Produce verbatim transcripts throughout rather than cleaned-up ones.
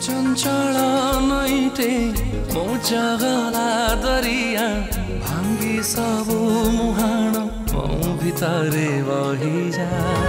चंचल नैटे मो जगला दरिया भांगी सबु मुहाण मो भितरे बही जा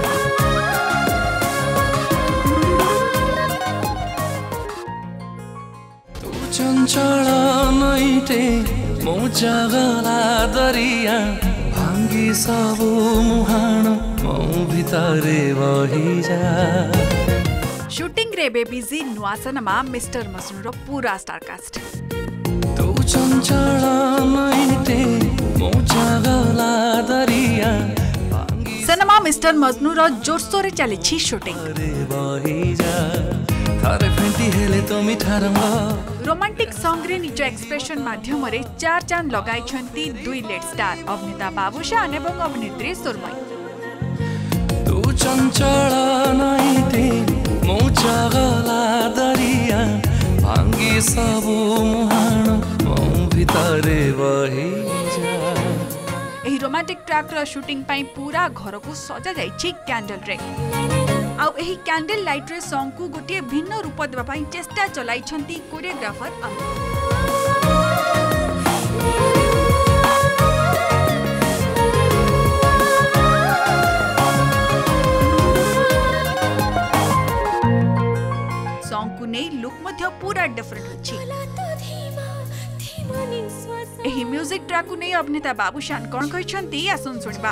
तू चंचल नैटे मो जगला दरिया भांगी सबु मुहाण मो भितरे बही जा शूटिंग रे बेबीजी नुआ सिनेमा मिस्टर मजनू रो पूरा स्टारकास्ट तू चंचल नैटे मो जगला दरिया सिनेमा मिस्टर मजनू रो जोरसोरे चली छी शूटिंग रोमांटिक सॉन्ग रे निज एक्सप्रेशन माध्यम रे चार चांद लगाई छंती दुई लेड स्टार अभिनेता बाबूशान एवं अभिनेत्री सुरमई तू चंचल नैटे मो जगला दरिया भांगी सबु मुहाण मो भितरे बही जा एही रोमांटिक ट्रैक रो शूटिंग पई पूरा घर को सजा जाई छी कैंडल रे आ एही कैंडल लाइट रे सॉन्ग को गोटे भिन्न रूप देबा पई चेष्टा चलाई छंती कोरियोग्राफर अमित सॉन्ग को नै लुक मध्य पूरा डिफरेंट अछि एही म्यूजिक ट्रैक को नै अभिनेता बाबूशान कोन कहछंती आसन सुनबा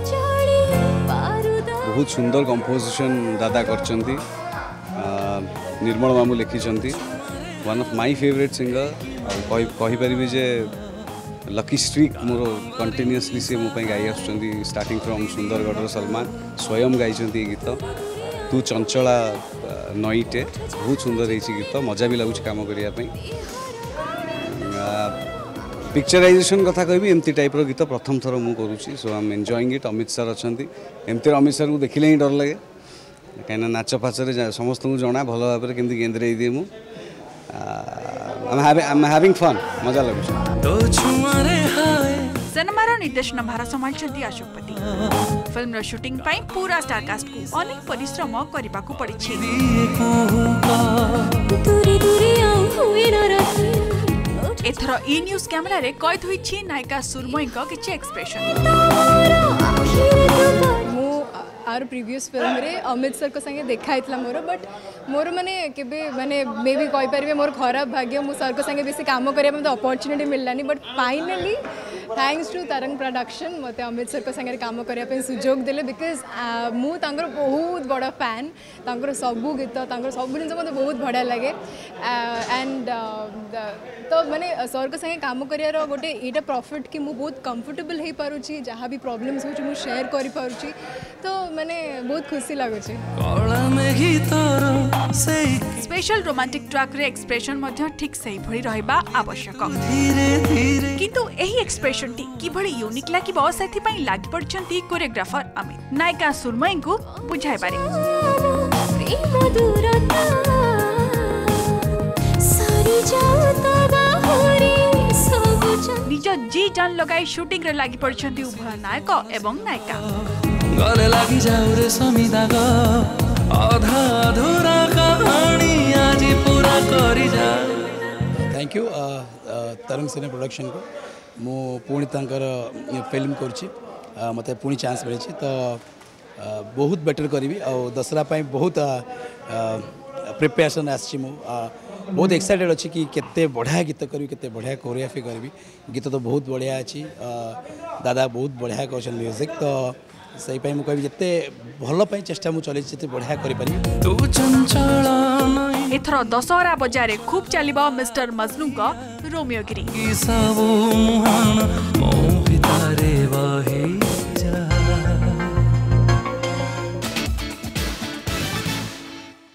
बहुत सुंदर कंपोजिशन दादा करछंती निर्मल मामू लिखिछंती one of my favourite singer कहि कहि परिबे जे लकी स्ट्रीक मोर कंटिन्यूअसली से मो पई गाई आछंती स्टार्टिंग फ्रॉम सुंदरगढ़ सलमान स्वयं गाइछंती गीत तू चंचला नईटे बहुत सुंदर रही गीत मजा भी लगुच काम करने पिक्चराइजेशन कथा कहि एमती टाइप रो गीत प्रथम थर मु करूची so I am enjoying it Amit sir अच्छी एमती अमित सर को देखिले ही डर लगे कहीं नाच फाचरे समस्त को जना भल भाव में केमती गेंद्रे दिए मु आई एम हैविंग फन मजा लगुच सिनेमा रो निर्देशन भार संभाळछंती अशोकपति फिल्म रो शूटिंग पई पूरा स्टारकास्ट को अनेक परिश्रम करबा को पड़ी छी दूरी दूरी हुई न रही एथरो ई न्यूज़ कैमरा रे कैद होई छी नायिका सुरमई को किछि एक्सप्रेशन मो आर प्रीवियस फिल्म रे अमित सर को संगे देखा इतला मोर बट मोर माने केबे माने मे भी कहि परिबे मोर खराब भाग्य मो सर को संगे बेसी काम करिया मते अपॉर्चुनिटी मिललानी but finally thanks to Tarang production मते अमित सर को संगे काम करिया पे सुजोग देले बिकॉज मु तांगर बहुत बड़ा फैन तांगर सबु गीत तांगर सब जिन मते बहुत बढ़िया लगे एंड तो माने सर को संगे काम करिया रो गोटे एटा प्रॉफिट कि मु बहुत कंफर्टेबल हे पारुची जहां भी प्रॉब्लम्स होची मु शेयर करि पारुची तो माने बहुत खुशी लागुची स्पेशल रोमांटिक ट्रैक रे एक्सप्रेशन मध्य ठीक सही भଳି रहबा आवश्यक किंतु एही एक्सप्रेशन टी कि भଳି यूनिक लागिबो सेथि पई लागि पड़छंती कोरियोग्राफर अमित नायिका सुरमई को बुझाई पारे प्रेम दूरता सारी जाता बाहरी सब निज जी जान लगाई शूटिंग रे लागि पड़छंती उभय नायक एवं नायिका गले लागि जाऊ रे समिदा ग आधा अधूरा कहानी आज पूरा करी जा थैंक यू तरंग सिने प्रोडक्शन को मु पुणी तांकर फिल्म करुछि मते पुणी चांस मिले तो बहुत बेटर करी और दसरा पाई बहुत प्रिपरेशन आछि मु बहुत एक्साइटेड अच्छी कि केते बढ़िया गीत करी केते बढ़िया कोरियोग्राफी करी गीत तो बहुत बढ़िया अच्छी दादा बहुत बढ़िया कर म्यूजिक तो सही पाई मु कहबी जते भल पाई चेष्टा मु चले जते बढ़िया करि पारी तू चंचल एथरो दशहरा बाजार खूब चलिबा मिस्टर मजनू का रोमियोगिरी सबु मुहान